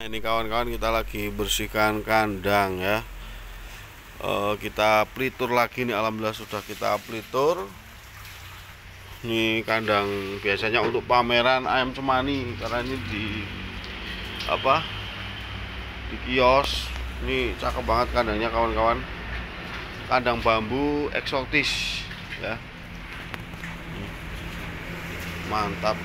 Ini kawan-kawan, kita lagi bersihkan kandang ya. Kita pelitur lagi nih, alhamdulillah sudah kita pelitur. Ini kandang biasanya untuk pameran ayam cemani, karena ini di kios. Ini cakep banget kandangnya kawan-kawan. Kandang bambu eksotis ya. Mantap.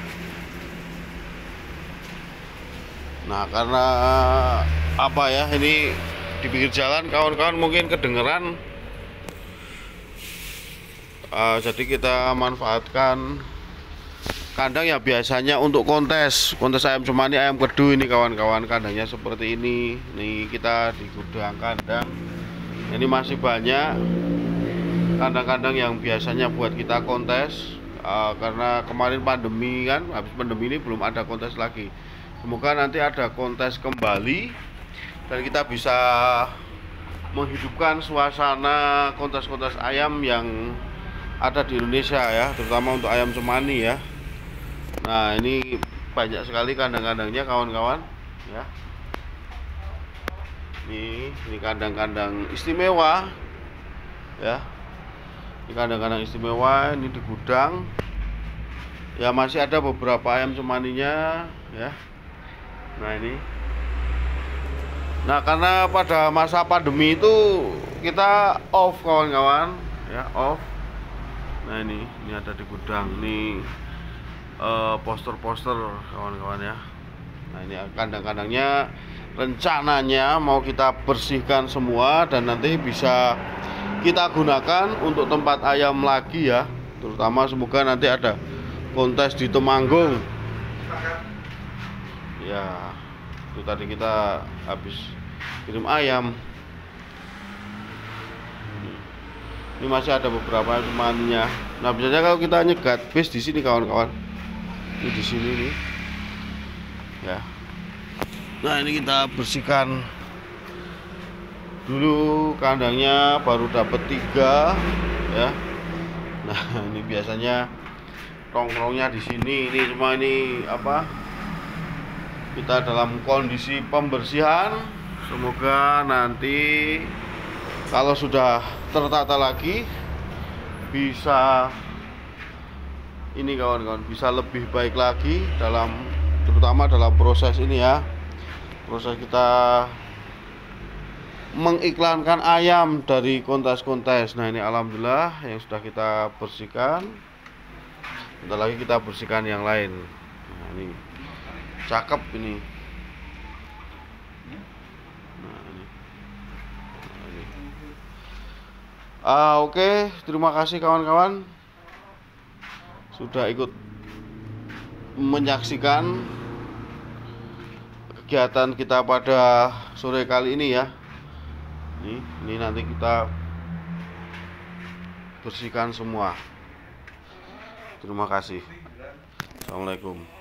Nah, karena apa ya, ini di pinggir jalan kawan-kawan, mungkin kedengeran, jadi kita manfaatkan kandang ya biasanya untuk kontes ayam cemani, ayam kedu. Ini kawan-kawan, kandangnya seperti ini. Nih kita di gudang kandang ini masih banyak kandang-kandang yang biasanya buat kita kontes, karena kemarin pandemi kan, habis pandemi ini belum ada kontes lagi. Semoga nanti ada kontes kembali dan kita bisa menghidupkan suasana kontes-kontes ayam yang ada di Indonesia ya, terutama untuk ayam cemani ya. Nah, ini banyak sekali kandang-kandangnya kawan-kawan ya. Ini kandang-kandang istimewa ya. Ini kandang-kandang istimewa, ini di gudang. Ya, masih ada beberapa ayam cemaninya ya. Nah, ini. Nah, karena pada masa pandemi itu kita off kawan-kawan ya, off. Nah, ini ada di gudang nih, poster-poster kawan-kawan ya. Nah, ini kandang-kandangnya rencananya mau kita bersihkan semua dan nanti bisa kita gunakan untuk tempat ayam lagi ya. Terutama semoga nanti ada kontes di Temanggung. Ya, itu tadi kita habis kirim ayam. Ini masih ada beberapa temannya. Nah, biasanya kalau kita nyegat bis di sini kawan-kawan. Ini di sini nih. Ya. Nah, ini kita bersihkan dulu kandangnya, baru dapat 3 ya. Nah, ini biasanya tongkrongnya di sini. Ini cuma ini kita dalam kondisi pembersihan. Semoga nanti kalau sudah tertata lagi bisa ini kawan-kawan, bisa lebih baik lagi terutama dalam proses ini ya. Proses kita mengiklankan ayam dari kontes-kontes. Nah, ini alhamdulillah yang sudah kita bersihkan. Bentar lagi kita bersihkan yang lain. Nah, ini cakep ini. Oke, terima kasih kawan-kawan sudah ikut menyaksikan kegiatan kita pada sore kali ini ya. Ini nanti kita bersihkan semua. Terima kasih. Assalamualaikum.